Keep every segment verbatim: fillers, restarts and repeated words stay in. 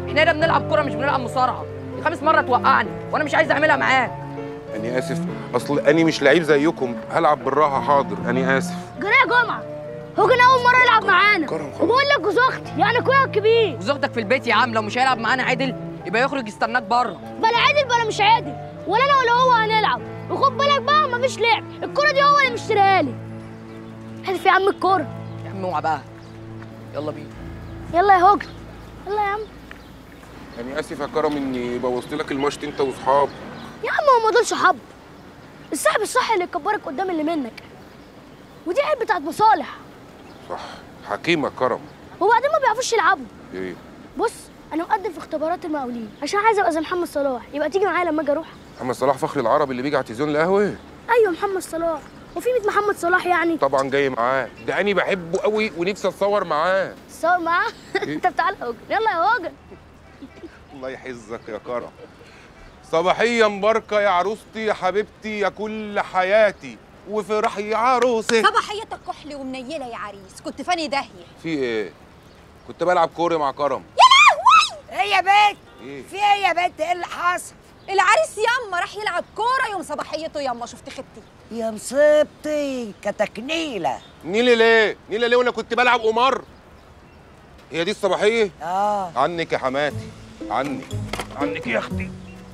احنا هنا بنلعب كوره مش بنلعب مصارعه. دي خامس مره توقعني وانا مش عايز اعملها معاك. أنا آسف، أصل أني مش لعيب زيكم، هلعب بالراحة. حاضر، أنا آسف. جرى يا جمعه، هو كان اول مره يلعب معانا. كرم خلاص. وبقول لك جوز اختي يعني اخويا الكبير. جوز اختك في البيت يا عم، لو مش هيلعب معانا عادل يبقى يخرج يستناك بره. بلا عادل بلا مش عادل، ولا انا ولا هو هنلعب. وخد بالك بقى مفيش لعب، الكوره دي هو اللي مشتريها لي. احذف يا عم الكوره. يا عم اوعى بقى، يلا بينا. يلا يا هوجن، يلا يا عم. أنا آسف يا كرم إني بوظت لك الماتش أنت وأصحابك. يا عم هما دول صحاب. الصاحب الصح اللي يكبرك قدام اللي منك، ودي عيب بتاعت مصالح. صح، حكيم يا كرم. وبعدين ما بيعرفوش يلعبوا. إيه؟ بص انا مقدم في اختبارات المقاولين عشان عايز ابقى زي محمد صلاح. يبقى تيجي معايا لما اجي اروح. محمد صلاح فخر العرب اللي بيجي على تلفزيون القهوة؟ ايوه محمد صلاح، وفي مية محمد صلاح يعني. طبعا جاي معاه، ده أنا بحبه قوي ونفسي أتصور معاه. تصور معاه؟ انت بتاع الهوجن. يلا يا هوجن. الله يحفظك يا كرم. صباحية مباركة يا عروستي يا حبيبتي يا كل حياتي وفرحي يا عروسي. صباحيتك كحلي ومنيله يا عريس، كنت فاني داهيه. في ايه؟ كنت بلعب كورة مع كرم. يا لهوي! ايه يا بنت؟ ايه؟ في ايه يا بنت؟ ايه اللي حصل؟ العريس ياما راح يلعب كوره يوم صباحيته ياما، شفت خدتي؟ يا مصيبتي كتكنيله. نيلي ليه؟ نيلي ليه وانا كنت بلعب قمار؟ هي دي الصباحية؟ اه عنك يا حماتي، عنك عنك يا اختي.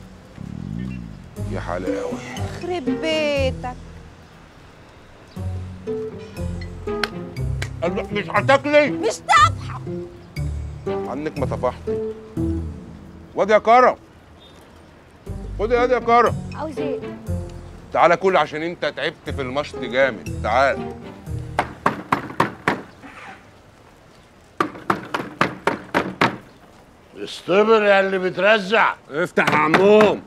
يا حلاوة. يخرب بيتك. مش هتاكلي؟ مش طافحه. عنك ما طفحتي. وادي يا كرم. خدي يا كرم. عاوز ايه؟ تعالى كل عشان انت تعبت في المشط جامد. تعال. استبر يا اللي بترزع. افتح يا عموم.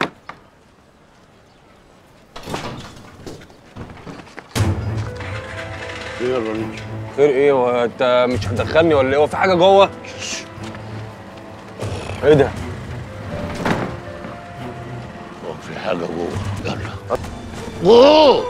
ايه يا رنيش؟ خير ايه؟ هو انت مش هتدخلني ولا ايه؟ هو في حاجه جوه؟ ايه ده؟ هو في حاجه جوه. يلا جوه.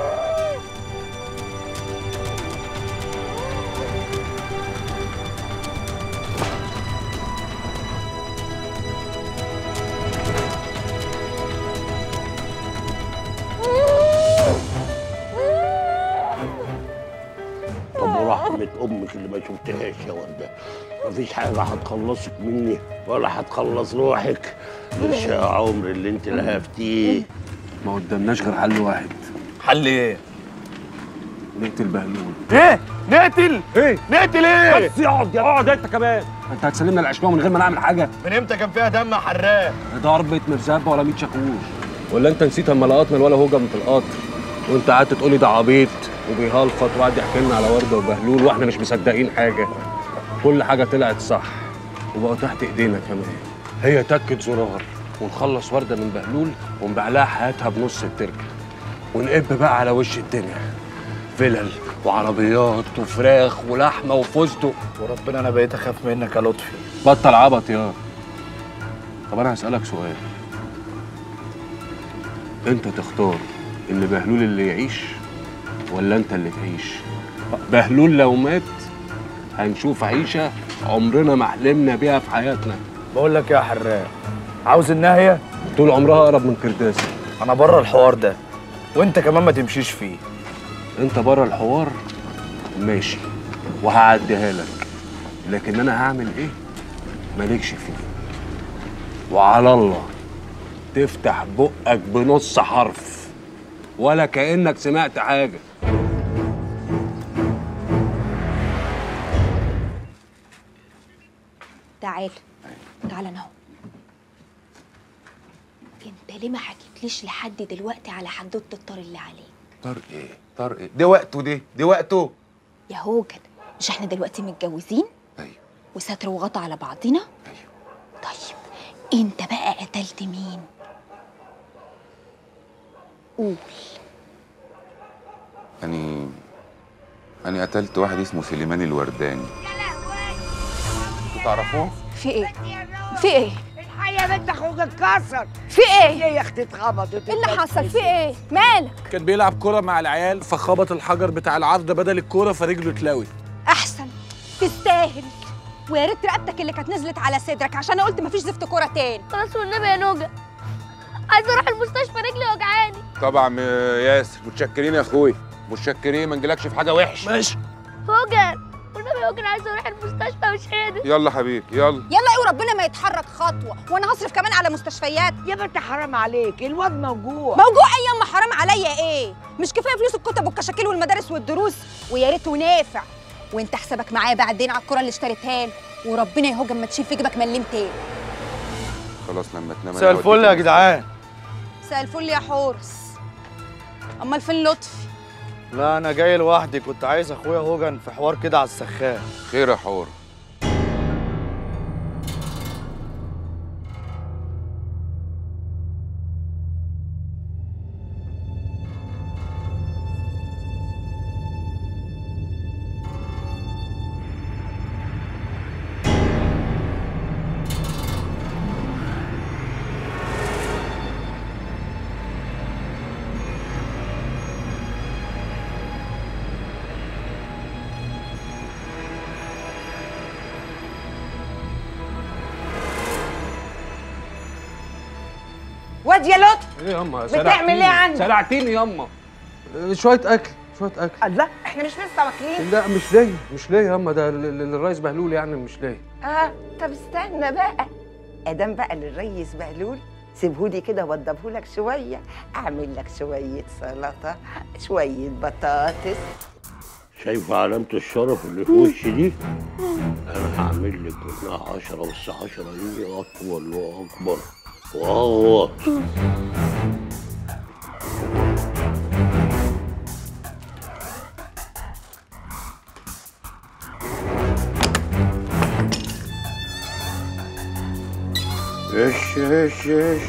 طب ورحمة أمك اللي ما شفتهاش يا وردة، مفيش حاجة هتخلصك مني ولا هتخلص روحك غير شقى عمر اللي أنت لهفتيه. ما قدامناش غير حل واحد. حل ايه؟ نقتل بهلول. ايه؟ نقتل؟ ايه؟ نقتل ايه؟ بس اقعد يا اقعد انت كمان. انت هتسلمنا العشماوي من غير ما نعمل حاجه؟ من امتى كان فيها دم يا حراق؟ ضربة مرزبه ولا ميت شاكوش؟ ولا انت نسيت اما لقطنا الولا هوجن في القطر وانت قعدت تقولي ده عبيط وبيهلفط وقعد يحكي لنا على ورده وبهلول واحنا مش مصدقين حاجه. كل حاجه طلعت صح وبقوا تحت ايدينا كمان. هي تكه زرار ونخلص ورده من بهلول ونبيع لها حياتها بنص التركه ونقب بقى على وش الدنيا فلل وعربيات وفراخ ولحمه وفستق. وربنا انا بقيت اخاف منك يا لطفي. بطل عبط يا. طب انا هسألك سؤال، انت تختار ان بهلول اللي يعيش ولا انت اللي تعيش؟ بهلول لو مات هنشوف عيشه عمرنا ما حلمنا بيها في حياتنا. بقول لك يا حراق، عاوز النهايه؟ طول عمرها اقرب من كرداسه. انا بره الحوار ده وانت كمان ما تمشيش فيه. انت بره الحوار ماشي وهعديها لك، لكن انا هعمل ايه مالكش فيه. وعلى الله تفتح بقك بنص حرف ولا كأنك سمعت حاجة. تعال تعال انا اهو. انت ليه ما حكيتليش لحد دلوقتي على حدوته الطار اللي عليك؟ طار ايه؟ طار ايه؟ ده وقته ده، ده وقته. يا هوجن مش احنا دلوقتي متجوزين؟ ايوه. وستر وغطا على بعضنا؟ ايوه. طيب انت بقى قتلت مين؟ قول. أني أني قتلت واحد اسمه سليمان الورداني. تعرفوه؟ في ايه؟ في ايه؟ الحقيقة يا بنت اخوك اتكسر. في ايه؟ ليه يا اختي اتخبطت؟ ايه اللي حصل؟ في ايه؟ مالك؟ كان بيلعب كرة مع العيال فخبط الحجر بتاع العارضة بدل الكرة فرجله اتلوت. احسن تستاهل. ويا ريت رقبتك اللي كانت نزلت على صدرك عشان انا قلت مفيش زفت كوره تاني. خلاص والنبي يا نوجة، عايزه اروح المستشفى، رجلي وجعاني. طبعا ياسر، متشكرين يا اخويا، متشكرين، ما نجيلكش في حاجه وحشه. ماشي. هوجر والنبي يا هوجر، عايزه اروح المستشفى مش قادر. يلا حبيبي يلا يلا ايه وربنا ما يتحرك خطوه، وانا هصرف كمان على مستشفيات. يا بنت حرام عليك، الواد موجوع. موجوع ايه ياما؟ حرام عليا ايه؟ مش كفايه فلوس الكتب والكشاكيل والمدارس والدروس؟ ويا ريته نافع. وانت حسابك معايا بعدين على الكره اللي اشتريتها له، وربنا يا هوجر ما تشيل في جيبك مليم تاني. خلاص لما تنام. مساء الفل يا جدعان. مساء الفل يا حورس. امال فين لطفي؟ لا انا جاي لوحدي، كنت عايز اخويا هوجن في حوار كده على السخان. خير يا حور. واد يا لطفي، ايه ياما؟ بتعمل ايه عندك؟ سرعتيني ياما. شويه اكل شويه اكل. الله، احنا مش لسه واكلين؟ لا مش ليا مش ليا ياما، ده للريس بهلول يعني، مش ليا. اه طب استنى بقى، ادام بقى للريس بهلول سيبهولي كده وضبهولك شويه، اعمل لك شويه سلطه، شويه بطاطس. شايفة علامة الشرف اللي في وشي دي؟ أنا هعمل لك منها عشرة، بس عشرة دي أطول وأكبر وأغوط. ايش ايش ايش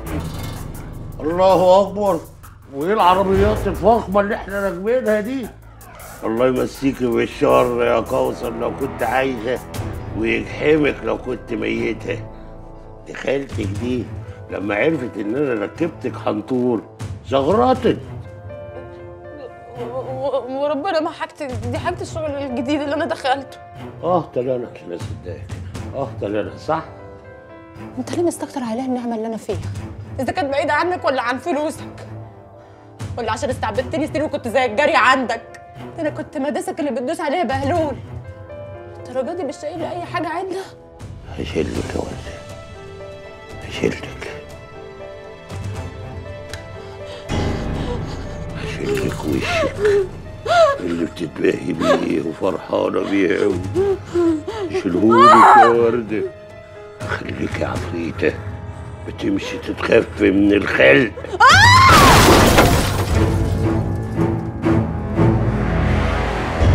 الله اكبر، وايه العربيات الفخمه اللي احنا راكبينها دي؟ الله يمسيكي بالشر يا كوثر لو كنت عايزه، ويجحمك لو كنت ميته. دي خالتك دي لما عرفت ان انا ركبتك حنطور زغرطت. وربنا ما حاجتي دي، حاجه الشغل الجديد اللي انا دخلته. اه طلعنا عشان اصدقك، اه طلعنا صح. انت ليه مستكتر عليها النعمه اللي انا فيها؟ اذا كانت بعيده عنك ولا عن فلوسك، ولا عشان استعبدتني سنين وكنت زي الجري عندك؟ ده انا كنت مداسك اللي بتدوس عليها بهلول. الدرجه دي مش شايل لي اي حاجه عندها؟ هشيلك يا ولدي، هشيلك هشيلك وشك اللي بتتباهي بيه وفرحانه بيه قوي. شيلهولك يا ورده، خليكي عفريته بتمشي تتخفي من الخلق.